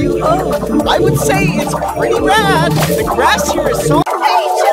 you home. I would say it's pretty rad. The grass here is so... Hey,